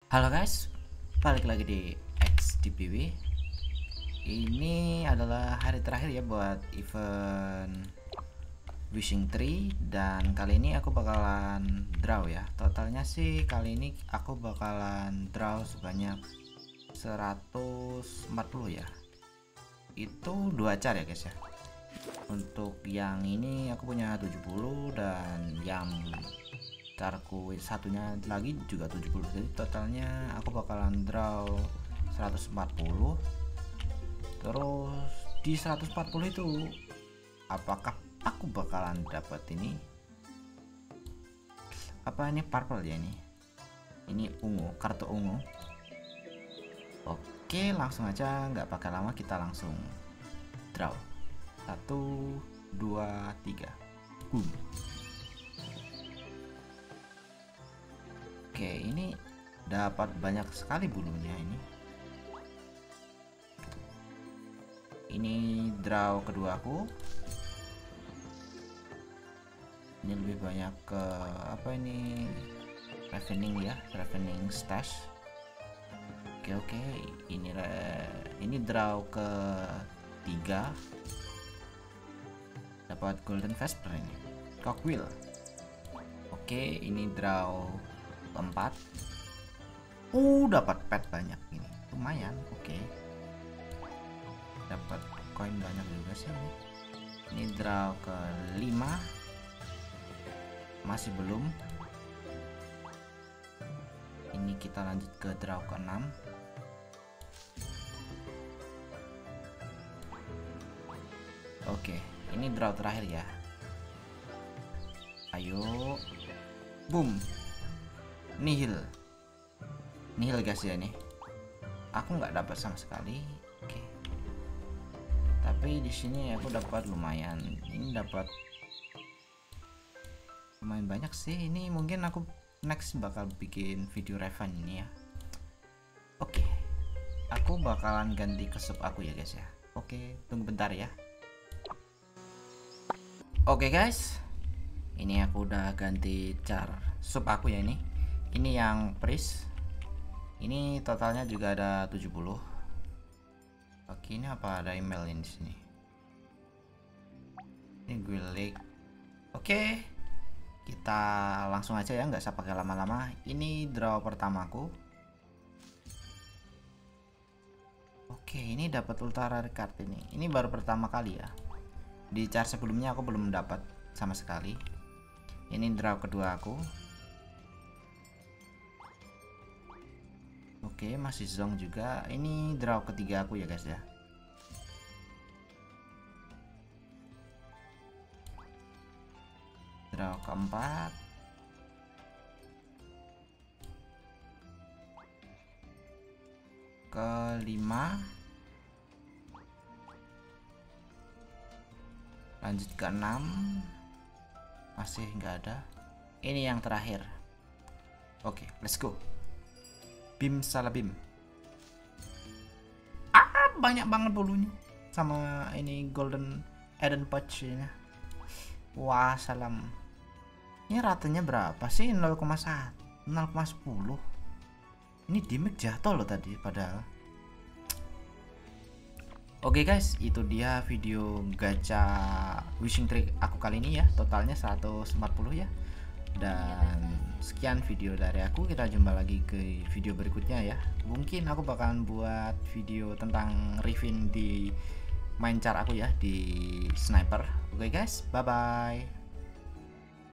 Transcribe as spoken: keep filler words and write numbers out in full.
Halo guys, balik lagi di X D P W. Ini adalah hari terakhir ya buat event Wishing Tree, dan kali ini aku bakalan draw ya. Totalnya sih kali ini aku bakalan draw sebanyak seratus empat puluh ya. Itu dua car ya guys ya. Untuk yang ini aku punya tujuh puluh, dan yang carku satunya lagi juga tujuh puluh, jadi totalnya aku bakalan draw seratus empat puluh. Terus di seratus empat puluh itu apakah aku bakalan dapat ini apa ini purple ya, ini ini ungu, kartu ungu. Oke, langsung aja nggak pakai lama, kita langsung draw. Satu dua tiga, boom. Oke, ini dapat banyak sekali bulunya ini. Ini draw kedua aku. Ini lebih banyak ke apa ini? Revening ya, revening stash. Oke oke, ini ini draw ke tiga. Dapat golden vesper ini. Cockwheel. Oke, ini draw keempat. Uh dapat pet banyak ini, lumayan. Oke, dapat koin banyak juga sih ini. Ini draw ke lima, masih belum. Ini kita lanjut ke draw ke enam. Oke, ini draw terakhir ya. Ayo, boom. Nihil, nihil guys ya, ini aku nggak dapat sama sekali. Oke, tapi di sini aku dapat lumayan. Ini dapat lumayan banyak sih. Ini mungkin aku next bakal bikin video revenge ini ya. Oke, aku bakalan ganti ke sub aku ya guys ya. Oke, tunggu bentar ya. Oke guys, ini aku udah ganti car sub aku ya. Ini ini yang priest, ini totalnya juga ada tujuh puluh. Oke, ini apa ada email ini di sini? Ini gue like. Oke, kita langsung aja ya, nggak usah pakai lama-lama. Ini draw pertamaku. Oke, ini dapat ultra rare card ini. Ini baru pertama kali ya. Di chart sebelumnya aku belum dapat sama sekali. Ini draw kedua aku. Oke, masih zong juga. Ini draw ketiga aku ya guys ya. Draw keempat. Kelima. Lanjut ke enam. Masih nggak ada. Ini yang terakhir. Oke, let's go. Bim salah bim. Ah, banyak banget bulunya. Sama ini golden Eden pouch ini. Wah, salam. Ini ratenya berapa sih? nol koma satu, nol koma sepuluh. Ini damage jatuh loh tadi padahal. Oke guys, itu dia video gacha wishing tree aku kali ini ya. Totalnya seratus empat puluh ya. Dan sekian video dari aku, kita jumpa lagi ke video berikutnya ya. Mungkin aku bakalan buat video tentang review di main car aku ya, di sniper. Oke guys, bye bye.